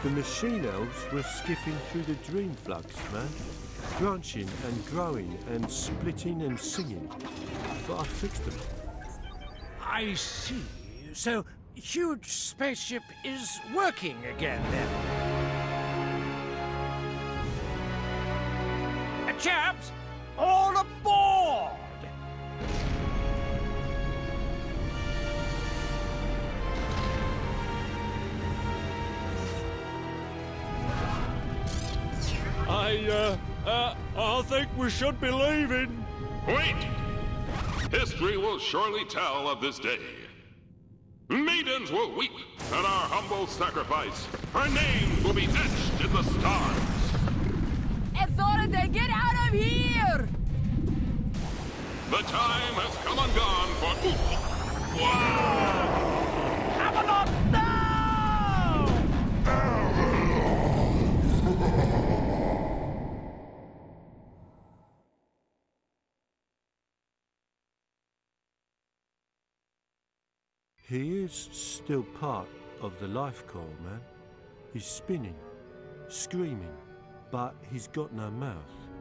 The machine elves were skipping through the dream flux, man. Branching and growing and splitting and singing. But I fixed them. I see. So, Huge Spaceship is working again, then? Chaps, all aboard! I think we should be leaving. Wait! History will surely tell of this day. Maidens will weep at our humble sacrifice. Our names will be etched in the stars. It's order to get out of here! The time has come and gone for... Wow! Avalon, no! He is still part of the life core, man. He's spinning, screaming, but he's got no mouth.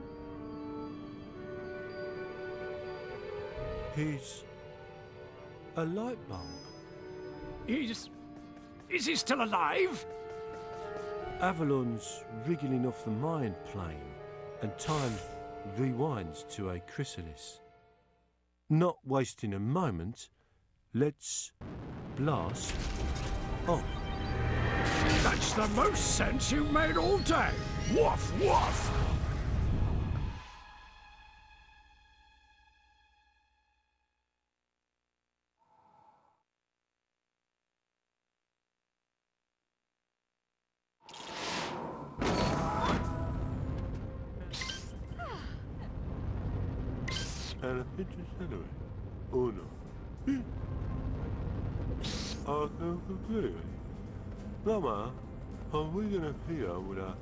He's a light bulb. Is he still alive? Avalon's wriggling off the mind plane, and time rewinds to a chrysalis. Not wasting a moment, let's blast off. That's the most sense you've made all day. Woof, woof. And a pinch of celery. Uno. I can completely. Mama, are we gonna hear with a...